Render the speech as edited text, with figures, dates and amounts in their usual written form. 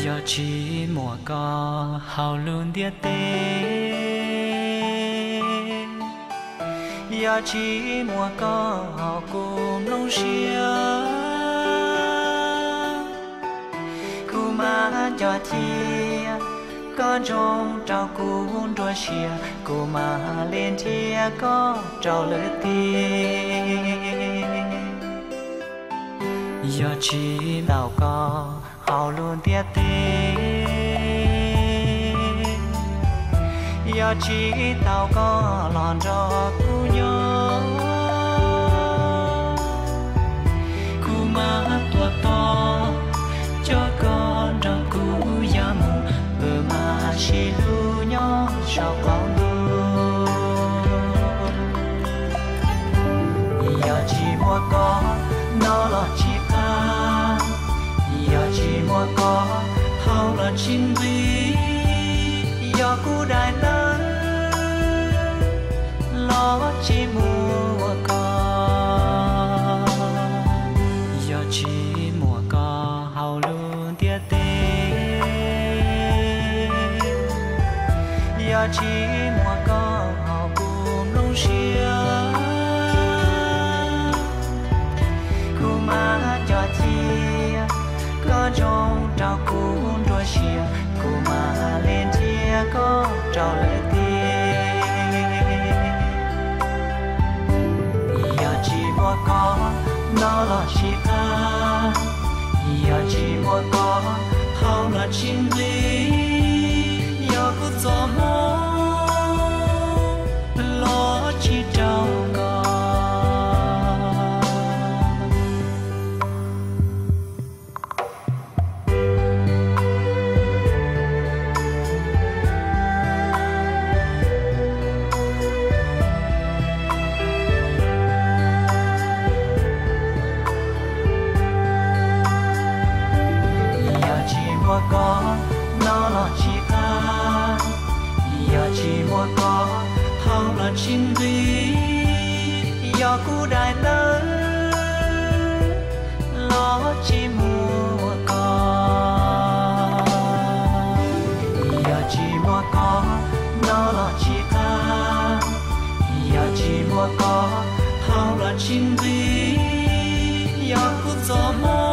giờ chỉ mùa có hào luôn địa tê giờ chỉ mùa có hào cùng nông xia cú mà cho thia có trong trao cuốn đôi xia cú mà lên thia có trao lỡ tiền giờ chỉ đào có hào luôn tia tê giờ chỉ tao có lòn cho cú nhớ cú má tua to cho con cho cú ya mù bờ má chỉ lu nhớ sao con lu giờ chỉ mua có nó là chỉ ta giờ chỉ mua có hao là chính vì giờ cú đại lớn lo chỉ mua có giờ chỉ mua có hao luôn tia tê giờ chỉ mua có hao cùng nông xia cú má cho chia có trong trao cuốn đôi xia cú má lên chia có trao lệ tiền giờ chỉ mua có nó là chỉ ta giờ chỉ mua có hao là chính lý giờ cứ gió mơ lo chỉ trao có có nó là chỉ ta giờ chỉ mua có hao là chính vì giờ cú đại lớn lo chỉ mua có giờ chỉ mua có nó là chỉ ta giờ chỉ mua có hao là chính vì giờ cú gió mơ